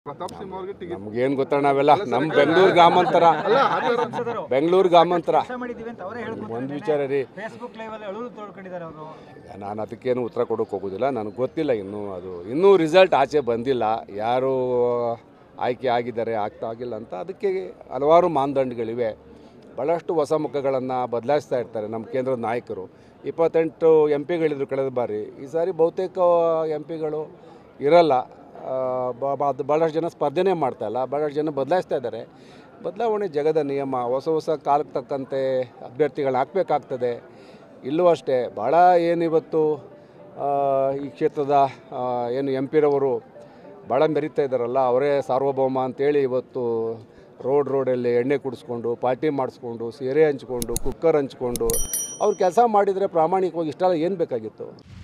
ಪ್ರತಾಪ್ ಸಿಂಹ ಅವರಿಗೆ ಟಿಕೆಟ್ ನಮಗೇನು ಗೊತ್ತಣ್ಣ ನಾವೆಲ್ಲ ನಮ್ಮ ಬೆಂಗಳೂರು ಗ್ರಾಮಾಂತರ ಒಂದು ವಿಚಾರ ರೀ. ನಾನು ಅದಕ್ಕೇನು ಉತ್ತರ ಕೊಡೋಕೆ ಹೋಗೋದಿಲ್ಲ, ನನಗೆ ಗೊತ್ತಿಲ್ಲ ಇನ್ನೂ ರಿಸಲ್ಟ್ ಆಚೆ ಬಂದಿಲ್ಲ, ಯಾರು ಆಯ್ಕೆ ಆಗಿದ್ದಾರೆ ಆಗ್ತಾ ಆಗಿಲ್ಲ ಅಂತ. ಅದಕ್ಕೆ ಹಲವಾರು ಮಾನದಂಡಗಳಿವೆ, ಭಾಳಷ್ಟು ಹೊಸ ಮುಖಗಳನ್ನು ಬದಲಾಯಿಸ್ತಾ ಇರ್ತಾರೆ ನಮ್ಮ ಕೇಂದ್ರದ ನಾಯಕರು. 28 MP ಗಳಿದ್ರು ಕಳೆದ ಬಾರಿ, ಈ ಸಾರಿ ಬಹುತೇಕ MP ಗಳು ಇರಲ್ಲ. ಭಾಳಷ್ಟು ಜನ ಸ್ಪರ್ಧೆನೇ ಮಾಡ್ತಾಯಿಲ್ಲ, ಭಾಳಷ್ಟು ಜನ ಬದಲಾಯಿಸ್ತಾ ಇದ್ದಾರೆ. ಬದಲಾವಣೆ ಜಗದ ನಿಯಮ, ಹೊಸ ಕಾಲಕ್ಕೆ ತಕ್ಕಂತೆ ಅಭ್ಯರ್ಥಿಗಳನ್ನ ಹಾಕಬೇಕಾಗ್ತದೆ. ಇಲ್ಲೂ ಅಷ್ಟೇ, ಭಾಳ ಏನಿವತ್ತು ಈ ಕ್ಷೇತ್ರದ ಏನು MP ರವರು ಭಾಳ ಮೆರೀತಾ ಇದ್ದಾರಲ್ಲ, ಅವರೇ ಸಾರ್ವಭೌಮ ಅಂತೇಳಿ ಇವತ್ತು ರೋಡಲ್ಲಿ ಎಣ್ಣೆ ಕುಡಿಸ್ಕೊಂಡು, ಪಾರ್ಟಿ ಮಾಡಿಸ್ಕೊಂಡು, ಸೀರೆ ಹಂಚ್ಕೊಂಡು, ಕುಕ್ಕರ್ ಹಂಚ್ಕೊಂಡು ಅವ್ರು ಕೆಲಸ ಮಾಡಿದರೆ ಪ್ರಾಮಾಣಿಕವಾಗಿ ಇಷ್ಟೆಲ್ಲ ಏನು ಬೇಕಾಗಿತ್ತು?